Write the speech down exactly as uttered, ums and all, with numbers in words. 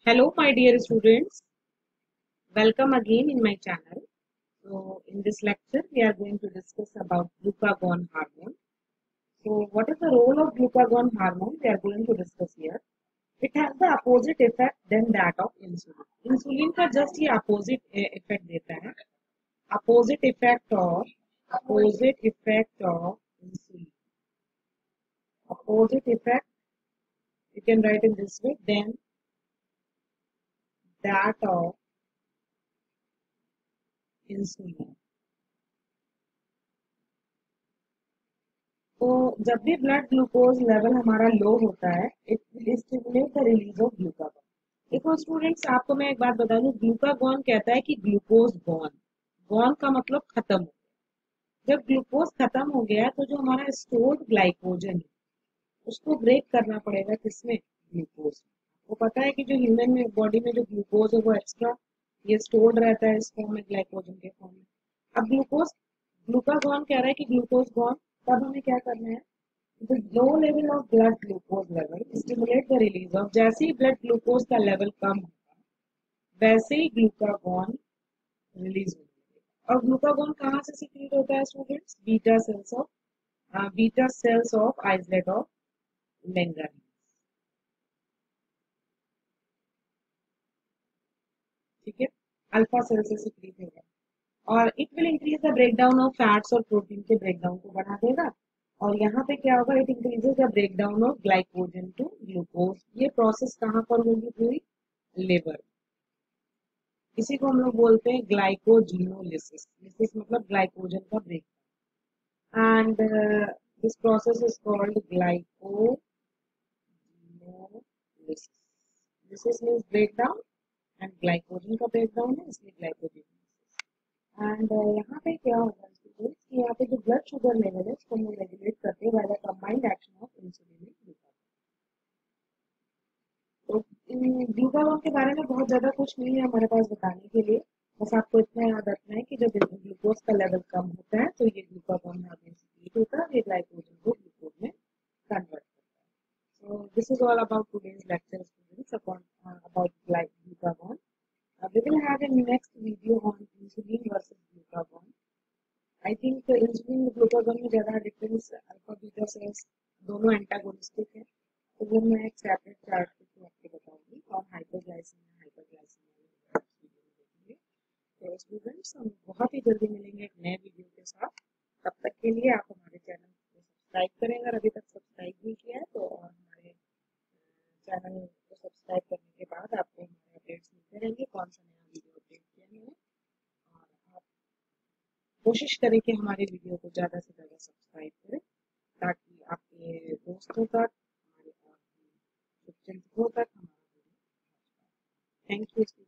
Hello, my dear students. Welcome again in my channel. So, in this lecture, we are going to discuss about glucagon hormone. So, what is the role of glucagon hormone? We are going to discuss here. It has the opposite effect than that of insulin. Insulin का just ये opposite effect देता है. Opposite effect of opposite effect of insulin. Opposite effect. You can write in this way. Then that of insulin. तो जब भी blood glucose level हमारा low होता है it will stimulate the release of glucagon. देखो students, आपको मैं एक बात बता दूं, ग्लूकागॉन कहता है कि ग्लूकोज गॉन. गॉन का मतलब खत्म हो. जब ग्लूकोज खत्म हो गया तो जो हमारा स्टोर्ड ग्लाइकोजन है उसको ब्रेक करना पड़ेगा. किसमें? ग्लूकोज. वो पता है कि जो ह्यूमन में बॉडी में जो ग्लूकोज है वो एक्स्ट्रा ये स्टोर्ड रहता है इस फॉर्म में, ग्लाइकोजन के फॉर्म में. अब ग्लूकोज ग्लूकागॉन कह रहा है कि ग्लूकोज गॉन. तब हमें क्या करना है? The low level of blood glucose level stimulate the release of. जैसे ही ब्लड ग्लूकोज का लेवल कम होगा वैसे ही ग्लूकागॉन रिलीज होगा. और ग्लूकागॉन कहाँ से सिक्रीट होता है students? Beta cells of beta cells of islets of Langerhans. ठीक है, अल्फा सेल से सिक्रीट होगा. और it will increase the breakdown of fats और प्रोटीन के ब्रेकडाउन को बढ़ा देगा. और यहाँ पे क्या होगा? It increases the breakdown of glycogen to glucose. ये प्रोसेस कहाँ पर होगी? पूरी लिवर. इसी को हम लोग बोलते हैं ग्लाइकोजिनोलिसिस. लिसिस मतलब ग्लाइकोजन का break. And this process is called glycogenolysis. Lysis means breakdown and glycogen का ब्रेकडाउन है, इसलिए ग्लाइकोजिनोलिसिस. एंड यहाँ पे क्या होगा स्टूडेंट्स कि यहाँ पे जो ब्लड शुगर लेवल है उसको हम रेगुलेट करते हैं by the combined action of insulin and glucagon. तो ग्लूकागॉन के बारे में बहुत ज्यादा कुछ नहीं है हमारे पास बताने के लिए. बस आपको इतना याद रखना है कि जब ग्लूकोज का लेवल कम होता है तो ये ग्लूकागॉन हार्मोन सीक्रेट होता है, ये ग्लाइकोजन को ग्लूकोज में कन्वर्ट करता है. So this is all about today's lecture students upon uh, about glucagon. Uh, we will have a next video on insulin versus glucagon. I think uh, insulin और glucagon में ज़्यादा difference alpha beta cells दोनों antagonistic है. तो वो मैं एक separate chart के थ्रू आपको बताऊंगी. और हाइपरग्लाइसीमिया हाइपरग्लाइसीमिया देखेंगे. तो स्टूडेंट्स, हम बहुत ही जल्दी मिलेंगे एक नए वीडियो के साथ. तब तक के लिए आप हमारे चैनल को सब्सक्राइब करें अगर अभी तक सब्सक्राइब नहीं किया है तो. और हमारे चैनल को सब्सक्राइब करने के बाद आपको हमारे अपडेट्स मिलते रहेंगे, कौन सा नया वीडियो अपडेट किया है. और आप कोशिश करें कि हमारे वीडियो को ज़्यादा से ज़्यादा सब्सक्राइब करें ताकि आपके दोस्तों तक, हमारे और शुभचिंतकों तक हमारा वीडियो. Thank you.